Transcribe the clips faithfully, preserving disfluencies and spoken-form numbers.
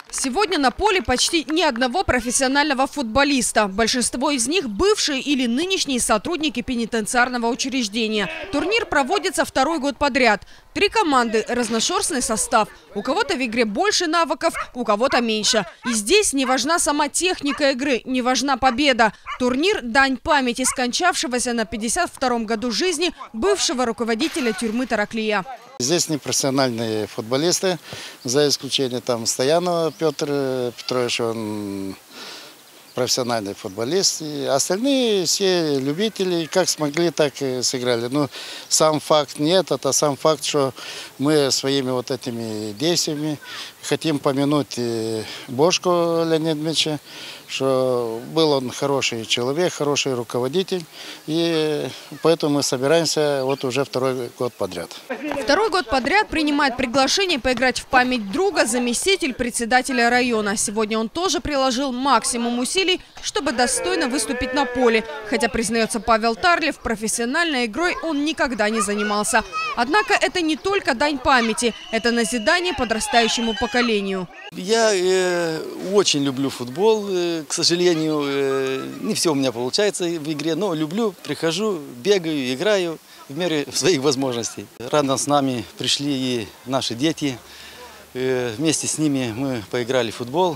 Сегодня на поле почти ни одного профессионального футболиста. Большинство из них – бывшие или нынешние сотрудники пенитенциарного учреждения. Турнир проводится второй год подряд. Три команды – разношерстный состав. У кого-то в игре больше навыков, у кого-то меньше. И здесь не важна сама техника игры, не важна победа. Турнир – дань памяти скончавшегося на пятьдесят втором году жизни бывшего руководителя тюрьмы Тараклия. Здесь непрофессиональные футболисты, за исключением там Стоянова Петр Петрович, он профессиональный футболист. И остальные все любители, как смогли, так и сыграли. Но сам факт не этот, а сам факт, что мы своими вот этими действиями хотим помянуть Бошко Леонида Дмитриевича, что был он хороший человек, хороший руководитель. И поэтому мы собираемся вот уже второй год подряд. Второй год подряд принимает приглашение поиграть в память друга заместитель председателя района. Сегодня он тоже приложил максимум усилий, чтобы достойно выступить на поле. Хотя, признается Павел Тарлев, профессиональной игрой он никогда не занимался. Однако это не только дань памяти, это назидание подрастающему поколению. Я э, очень люблю футбол. Э, к сожалению, э, не все у меня получается в игре, но люблю, прихожу, бегаю, играю в мере своих возможностей. Рядом с нами пришли и наши дети. Э, вместе с ними мы поиграли в футбол.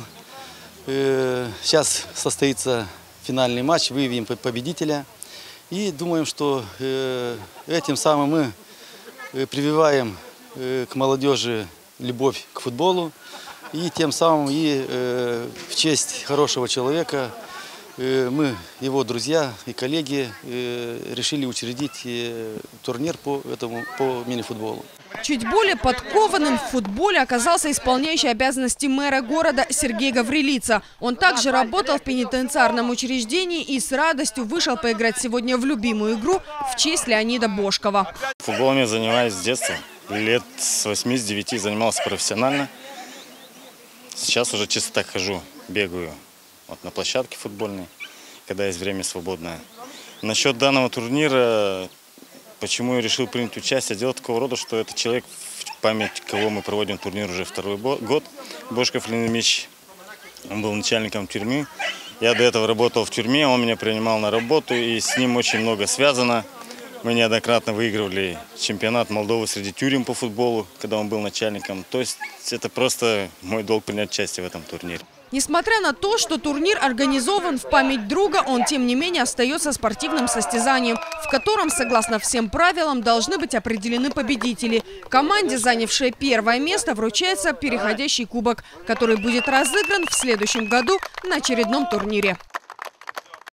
Э, сейчас состоится финальный матч, выявим победителя. И думаем, что э, этим самым мы э, прививаем э, к молодежи любовь к футболу. И тем самым и э, в честь хорошего человека э, мы, его друзья и коллеги, э, решили учредить э, турнир по этому по мини-футболу. Чуть более подкованным в футболе оказался исполняющий обязанности мэра города Сергей Гаврилица. Он также работал в пенитенциарном учреждении и с радостью вышел поиграть сегодня в любимую игру в честь Леонида Бошкова. Футболом я занимаюсь с детства. Лет с восьми-девяти занимался профессионально. Сейчас уже чисто так хожу, бегаю вот на площадке футбольной, когда есть время свободное. Насчет данного турнира, почему я решил принять участие, дело такого рода, что это человек, в память кого мы проводим турнир уже второй год, Бошков Леонид Ильич. Он был начальником тюрьмы. Я до этого работал в тюрьме, он меня принимал на работу, и с ним очень много связано. Мы неоднократно выигрывали чемпионат Молдовы среди тюрем по футболу, когда он был начальником. То есть это просто мой долг принять участие в этом турнире. Несмотря на то, что турнир организован в память друга, он тем не менее остается спортивным состязанием, в котором, согласно всем правилам, должны быть определены победители. Команде, занявшей первое место, вручается переходящий кубок, который будет разыгран в следующем году на очередном турнире.